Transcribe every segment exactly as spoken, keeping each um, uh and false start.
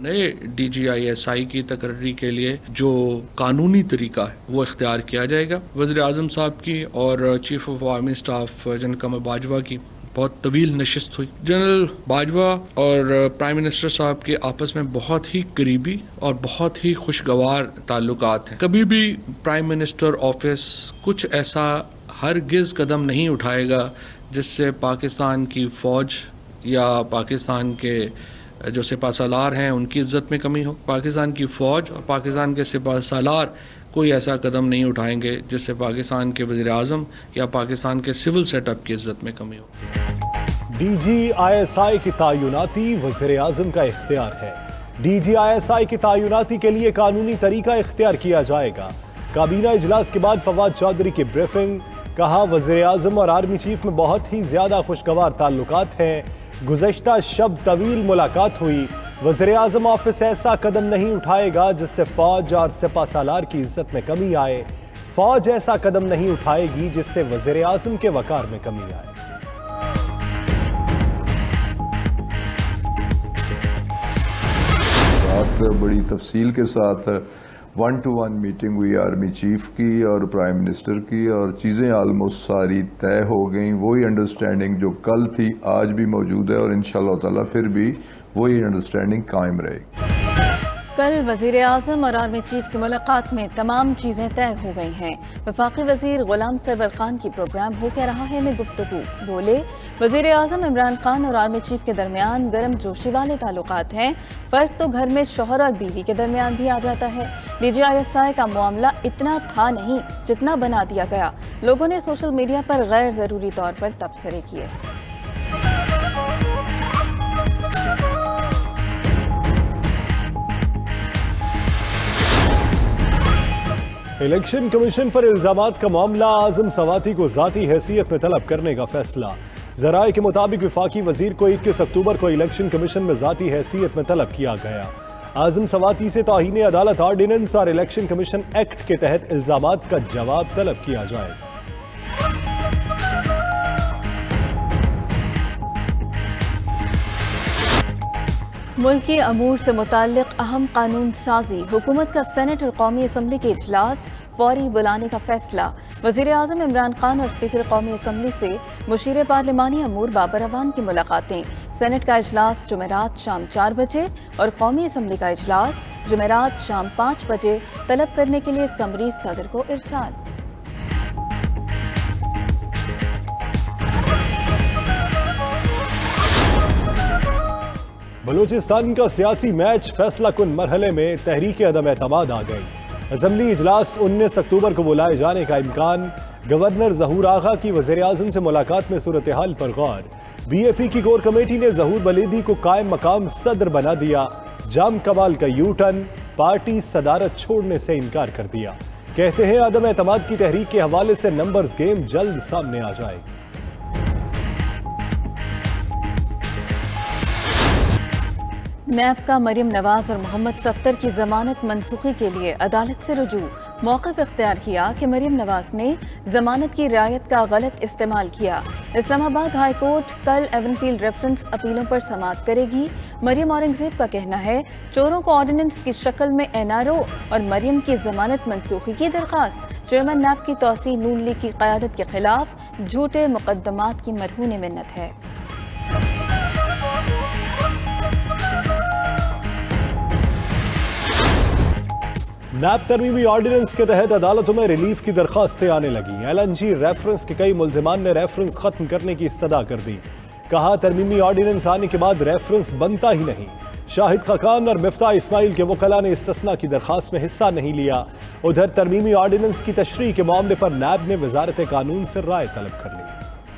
नए D G I S I की तकर्री के लिए जो कानूनी तरीका है वो इख्तियार किया जाएगा। वज़ीर आज़म साहब की और chief of army staff general Qamar Bajwa की बहुत तवील नशिस्त हुई। जनरल बाजवा और प्राइम मिनिस्टर साहब के आपस में बहुत ही करीबी और बहुत ही खुशगवार ताल्लुकात हैं। कभी भी प्राइम मिनिस्टर ऑफिस कुछ ऐसा हरगिज कदम नहीं उठाएगा जिससे पाकिस्तान की फौज या पाकिस्तान के जो सिपा सालार हैं उनकी इज्जत में कमी हो। पाकिस्तान की फौज और पाकिस्तान के सिपा सालार कोई ऐसा कदम नहीं उठाएंगे जिससे पाकिस्तान के वज़ीर आज़म या पाकिस्तान के सिविल सेटअप की इज्जत में कमी हो। D G I S I की तैनाती वज़ीर आज़म का इख्तियार है। D G I S I की तैनाती के लिए कानूनी तरीका इख्तियार किया जाएगा। काबीना इजलास के बाद फवाद चौधरी की ब्रीफिंग, कहा वज़ीर आज़म और आर्मी चीफ में बहुत ही ज्यादा खुशगवार ताल्लुकात हैं। गुज़श्ता शब तवील मुलाकात हुई। वज़ीर आज़म ऑफिस ऐसा कदम नहीं उठाएगा जिससे फौज और सिपा सालार की इज्जत में कमी आए। फौज ऐसा कदम नहीं उठाएगी जिससे वज़ीर आज़म के वकार में कमी आए। बात बड़ी तफसील के साथ वन टू वन मीटिंग हुई आर्मी चीफ की और प्राइम मिनिस्टर की, और चीज़ें आलमोस्ट सारी तय हो गई। वही अंडरस्टैंडिंग जो कल थी आज भी मौजूद है और इंशाअल्लाह ताला फिर भी वही अंडरस्टैंडिंग कायम रहेगी। कल वज़ीर आज़म और आर्मी चीफ की मुलाकात में तमाम चीज़ें तय हो गई हैं। वफाकी वज़ीर गुलाम सरवर खान की प्रोग्राम हो क्या रहा है में गुफ्तगू। बोले, वज़ीर आज़म इमरान खान और आर्मी चीफ के दरमियान गर्म जोशी वाले ताल्लुकात हैं। फ़र्क तो घर में शौहर और बीवी के दरमियान भी आ जाता है। D G I S I का मामला इतना था नहीं जितना बना दिया गया। लोगों ने सोशल मीडिया पर गैर ज़रूरी तौर पर तबसरे किए। इलेक्शन कमीशन पर इल्जामात का मामला, आज़म सवाती को ज़ाती हैसियत में तलब करने का फैसला। ज़राए के मुताबिक वफाकी वजीर को इक्कीस अक्टूबर को इलेक्शन कमीशन में ज़ाती हैसियत में तलब किया गया। आज़म सवाती से तौहीन अदालत ऑर्डिनेंस और इलेक्शन कमीशन एक्ट के तहत इल्जामात का जवाब तलब किया जाएगा। मुल्की अमूर से मुताल्लिक अहम कानून साजी, हुकूमत का सेनेट और कौमी असम्बली के इजलास फौरी बुलाने का फैसला। वज़ीर आज़म इमरान खान और स्पीकर कौमी असम्बली से मुशीर पार्लिमानी अमूर बाबर अवान की मुलाकातें। सेनेट का इजलास जुमेरात शाम चार बजे और कौमी असम्बली का इजलास जुमेरात शाम पाँच बजे तलब करने के लिए समरी सदर को इरसाल। बलूचिस्तान का सियासी मैच फैसला कुन मरहले में तहरीक अदम एतमाद आ गई। असम्बली इजलास उन्नीस अक्टूबर को बुलाए जाने का इम्कान। गवर्नर ज़हूर आगा की वज़ीर आज़म से मुलाकात में सूरत हाल पर गौर। बी ए पी की कोर कमेटी ने ज़हूर बलीदी को कायम मकाम सदर बना दिया। जाम कमाल का यू टर्न, पार्टी सदारत छोड़ने से इनकार कर दिया। कहते हैं अदम एतमाद की तहरीक के हवाले से नंबर्स गेम जल्द सामने आ जाएगी। नैब का मरियम नवाज और मोहम्मद सफ्तर की जमानत मनसूखी के लिए अदालत से रुजू। मौक़िफ़ इख्तियार किया कि मरियम नवाज ने जमानत की रियायत का गलत इस्तेमाल किया। इस्लामाबाद हाई कोर्ट कल एवनफील्ड रेफरेंस अपीलों पर समाअत करेगी। मरियम औरंगजेब का कहना है, चोरों को ऑर्डिनेंस की शक्ल में एन आर ओ और मरियम की जमानत मनसूखी की दरखास्त। चेयरमैन नैब की तौसी नून लीग की क़यादत के खिलाफ झूठे मुकदमात की मरहून मिन्नत है। नैब तरमीमी ऑर्डिनेंस के तहत अदालतों में रिलीफ की दरखास्तें आने लगी। एल एन जी रेफरेंस के कई मुल्जिमान ने रेफरेंस खत्म करने की इस्तदा कर दी। कहा, तरमीमी ऑर्डिनेंस आने के बाद रेफरेंस बनता ही नहीं। शाहिद खाकान और मिफ्ता इस्माइल के वकला ने इस्तिस्ना की दरखास्त में हिस्सा नहीं लिया। उधर तरमीमी ऑर्डिनेंस की तशरीह के मामले पर नैब ने वजारत कानून से राय तलब कर ली।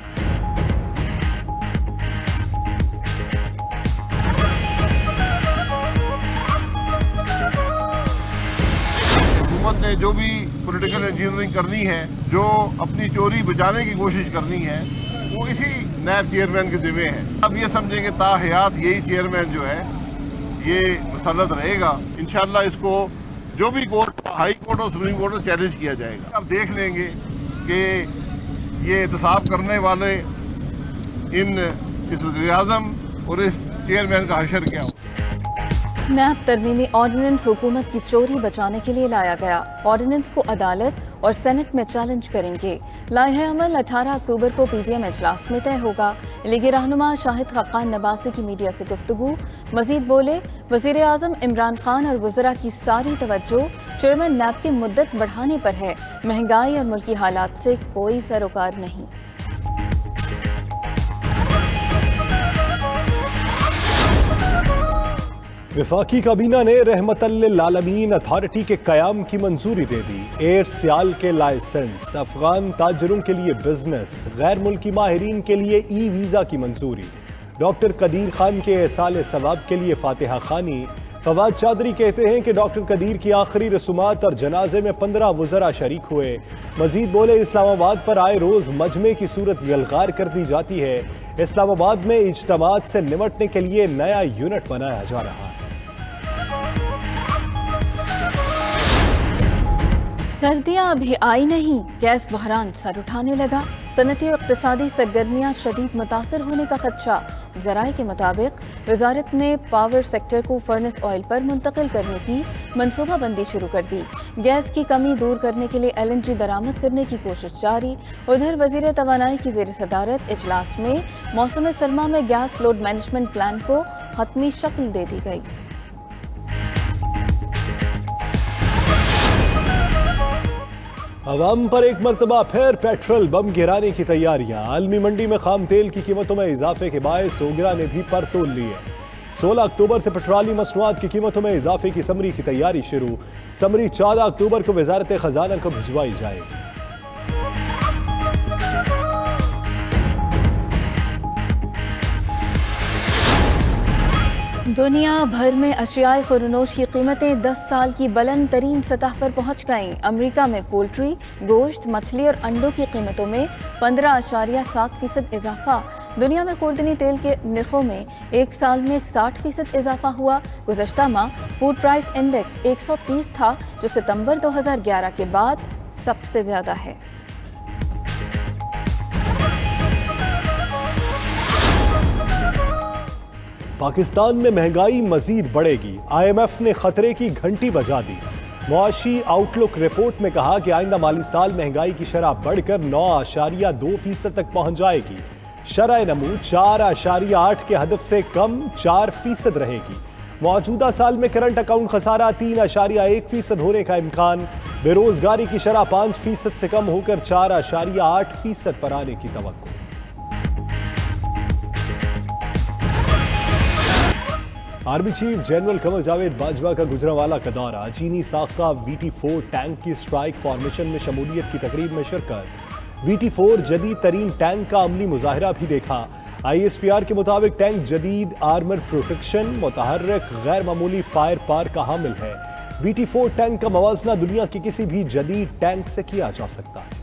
ने जो भी पॉलिटिकल इंजीनियरिंग करनी है, जो अपनी चोरी बचाने की कोशिश करनी है, वो इसी नैब चेयरमैन के जिम्मे है। अब ये समझेंगे ताहयात यही चेयरमैन जो है ये मुसल्लत रहेगा। इंशाल्लाह इसको जो भी कोर्ट, हाई कोर्ट और सुप्रीम कोर्ट में चैलेंज किया जाएगा। अब देख लेंगे कि ये एहतसाब करने वाले इन इस वज़ीर आज़म और इस चेयरमैन का हशर क्या हो। नैब तरमीमी ऑर्डिनेंस हुकूमत की चोरी बचाने के लिए लाया गया। ऑर्डिनेंस को अदालत और सेनेट में चैलेंज करेंगे। लाए अमल अठारह अक्टूबर को पीडीएम इजलास में तय होगा। लीगी रहनुमा शाहिद खाकान नबासी की मीडिया से गुफ्तगू। मजीद बोले, वजीर आजम इमरान खान और वज़रा की सारी तवज्जो चेयरमैन नैब की मुद्दत बढ़ाने पर है। महंगाई और मुल्की हालात से कोई सरोकार नहीं। वफाकी काबीना ने रहमतल्लिल आलमीन अथॉरिटी के कयाम की मंजूरी दे दी। एयर सियाल के लाइसेंस, अफगान ताजरों के लिए बिजनेस, गैर मुल्की माहिरीन के लिए ई वीज़ा की मंजूरी। डॉक्टर कदीर खान के एहसाल सवाब के लिए फातिहा खानी। फवाद चौधरी कहते हैं कि डॉक्टर कदीर की आखिरी रसूमात और जनाजे में पंद्रह वज़रा शरीक हुए। मजीद बोले, इस्लामाबाद पर आए रोज़ मजमे की सूरत यलगार कर दी जाती है। इस्लामाबाद में इज्तमात से निमटने के लिए नया यूनिट बनाया जा रहा है। सर्दियां अभी आई नहीं, गैस बहरान सर उठाने लगा। सनती और इक़्तिसादी सरगर्मियां शदीद मुतासर होने का खदशा। ज़राए के मुताबिक वजारत ने पावर सेक्टर को फर्नेस ऑयल पर मुंतकिल करने की मनसूबाबंदी शुरू कर दी। गैस की कमी दूर करने के लिए एल एन जी दरामद करने की कोशिश जारी। उधर वज़ीर तवानाई की ज़ेर सदारत इजलास में मौसम सरमा में गैस लोड मैनेजमेंट प्लान को हतमी शक्ल दे दी गई। अवाम पर एक मरतबा फिर पेट्रोल बम गिराने की तैयारियां। आलमी मंडी में खाम तेल की कीमतों में इजाफे के बायस ओगरा ने भी पर तोल ली है। सोलह अक्टूबर से पेट्रोलियम मसनूआत की कीमतों में इजाफे की समरी की तैयारी शुरू। समरी चौदह अक्टूबर को वजारत खजाना को भिजवाई जाएगी। दुनिया भर में अशियाए खुरनोश की कीमतें दस साल की बुलंद तरीन सतह पर पहुँच गईं। अमरीका में पोल्ट्री, गोश्त, मछली और अंडों की कीमतों में पंद्रह अशारिया सात फीसद इजाफा। दुनिया में खुर्दनी तेल के निर्खों में एक साल में साठ फीसद इजाफा हुआ। गुज़श्ता माह फूड प्राइस इंडेक्स एक सौ तीस था, जो सितंबर दो हज़ार ग्यारह के बाद सबसे ज्यादा है। पाकिस्तान में महंगाई मजीद बढ़ेगी। आई एम एफ ने खतरे की घंटी बजा दी। मुआशी आउटलुक रिपोर्ट में कहा कि आइंदा माली साल महंगाई की शरह बढ़कर नौ आशारिया दो फीसद तक पहुंच जाएगी। शरह नमू चार आशारिया आठ के हदफ से कम चार फीसद रहेगी। मौजूदा साल में करंट अकाउंट खसारा तीन आशारिया एक फीसद होने का इम्कान। बेरोजगारी की शरह पाँच फीसद से कम होकर चार आशारिया आठ फीसद पर आने की तवक्को। Army chief general Qamar Javed Bajwa का गुजरांवाला का दौरा। चीनी साख्ता वी टी फोर टैंक की स्ट्राइक फॉर्मेशन में शमूलियत की तकरीब में शिरकत। वी टी फोर जदीद तरीन टैंक का अमली मुजाहिरा भी देखा। आई एस पी आर के मुताबिक टैंक जदीद आर्मर प्रोटेक्शन, मुतहर्रिक गैर मामूली फायर पार का हामिल है। वी टी फोर टैंक का मवाजना दुनिया के किसी भी जदीद टैंक से किया जा सकता है।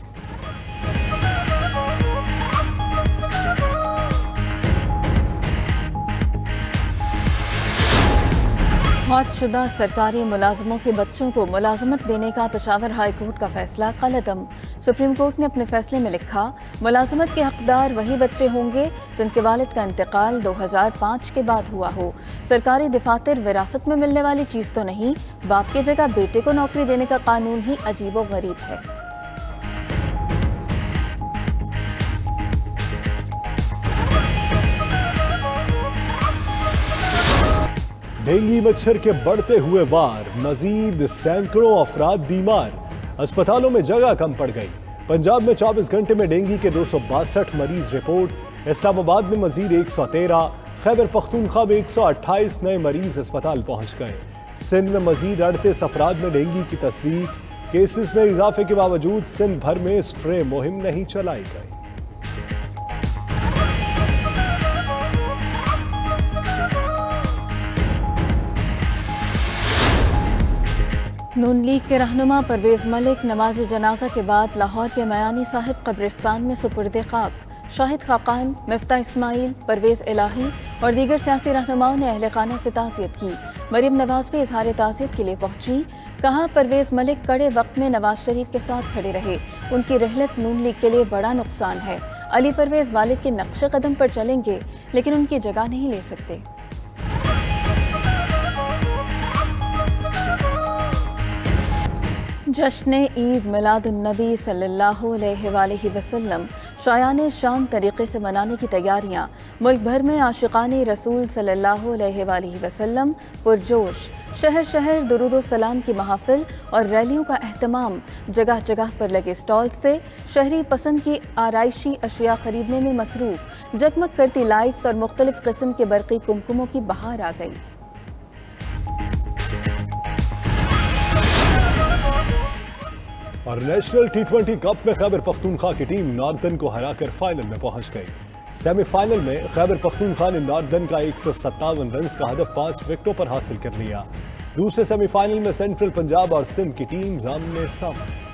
हौदशुदा सरकारी मुलाजमों के बच्चों को मुलाजमत देने का पेशावर हाई कोर्ट का फैसला कलअदम। सुप्रीम कोर्ट ने अपने फैसले में लिखा, मुलाजमत के हकदार वही बच्चे होंगे जिनके वालिद का इंतकाल दो हज़ार पाँच के बाद हुआ हो। सरकारी दफातर विरासत में मिलने वाली चीज़ तो नहीं, बाप की जगह बेटे को नौकरी देने का कानून ही अजीबो गरीब है। डेंगू मच्छर के बढ़ते हुए वार, मजीद सैकड़ों अफराद बीमार। अस्पतालों में जगह कम पड़ गई। पंजाब में चौबीस घंटे में डेंगू के दो सौ बासठ मरीज रिपोर्ट। इस्लामाबाद में मजीद एक सौ तेरह, खैबर पख्तूनख्वा में एक सौ अट्ठाईस नए मरीज अस्पताल पहुंच गए। सिंध में मजीद अड़तीस अफराद में डेंगू की तस्दीक। केसेस में इजाफे के बावजूद सिंध भर में स्प्रे मुहिम नहीं चलाई गई। नून लीग के रहनुमा परवेज मलिक नमाज जनाजा के बाद लाहौर के मयानी साहिब कब्रिस्तान में सुपुर्दे खाक। शाहिद खाकान, मिफ्ता इस्माइल, परवेज इलाही और दीगर सियासी रहनुमाओं ने अहले खाना से ताज़ियत की। मरीम नवाज भी इजहार ताज़ियत के लिए पहुंची। कहा, परवेज मलिक कड़े वक्त में नवाज शरीफ के साथ खड़े रहे। उनकी रहलत नून लीग के लिए बड़ा नुकसान है। अली परवेज वालिद के नक्शे कदम पर चलेंगे, लेकिन उनकी जगह नहीं ले सकते। जश्न ईद मिलादुन्नबी सल्लल्लाहु अलैहि वसल्लम शायाने शान तरीके से मनाने की तैयारियां। मुल्क भर में आशिकाने रसूल सल्लल्लाहु अलैहि वसल्लम पुरजोश। शहर शहर दुरूद सलाम की महफिल और रैलियों का एहतमाम। जगह जगह पर लगे स्टॉल से शहरी पसंद की आराइशी अशिया खरीदने में मसरूफ। जगमग करती लाइट्स और मुख्तलिफ किस्म के बरक़ी कुमकुमों की बहार आ गई। और नेशनल टी ट्वेंटी कप में खैबर पख्तूनख्वा की टीम नॉर्दर्न को हराकर फाइनल में पहुंच गई। सेमीफाइनल में खैबर पख्तूनख्वा ने नॉर्दर्न का एक सौ सत्तावन रन का हदफ पांच विकेटों पर हासिल कर लिया। दूसरे सेमीफाइनल में सेंट्रल पंजाब और सिंध की टीम आमने सामने।